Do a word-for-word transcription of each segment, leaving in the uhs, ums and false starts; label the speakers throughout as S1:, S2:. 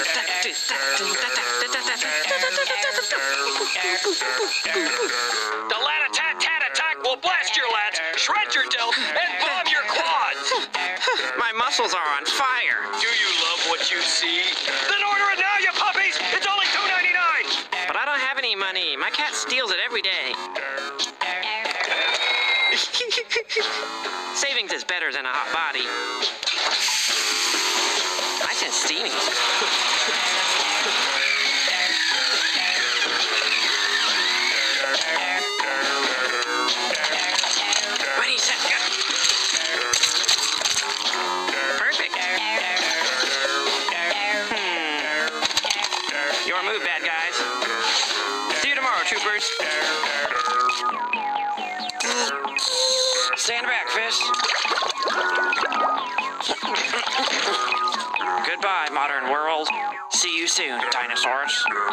S1: The lat-a-tat-tat attack will blast your lats, shred your delts, and bomb your quads.
S2: My muscles are on fire.
S1: Do you love what you see? Then order it now, you puppies! It's only two ninety-nine!
S2: But I don't have any money. My cat steals it every day. Savings is better than a hot body. I sense steaming. Ready, set, go. Perfect. Hmm. Your move, bad guys. See you tomorrow, troopers. Stand back, fish. Goodbye, modern world. See you soon, dinosaurs.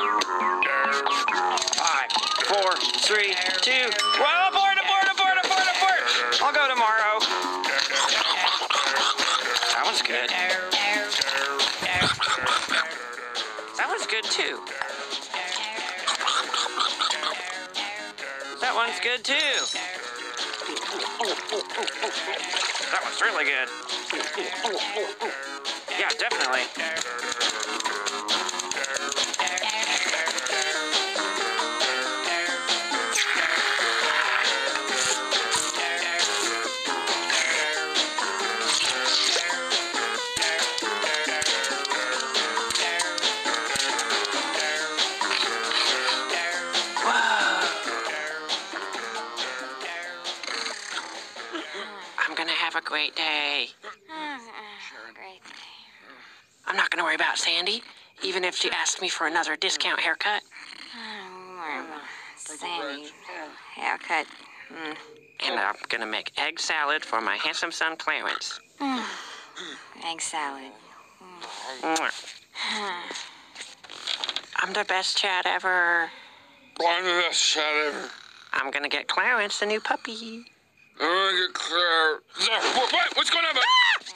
S2: Five, four, three, two. Well, abort, abort, abort, abort, abort. I'll go tomorrow. That one's good. That one's good, too. That one's good, too. That one's really good. Yeah, definitely. I'm gonna have a great day.
S3: Great day.
S2: I'm not gonna worry about Sandy, even if she asks me for another discount haircut.
S3: Sandy, haircut. Mm.
S2: And I'm gonna make egg salad for my handsome son, Clarence.
S3: Mm. Egg salad.
S2: Mwah. I'm the best chat ever.
S4: I'm the best chat ever.
S2: I'm gonna get Clarence a new puppy.
S4: I'm gonna get Claire. What, what? What's going on, bud?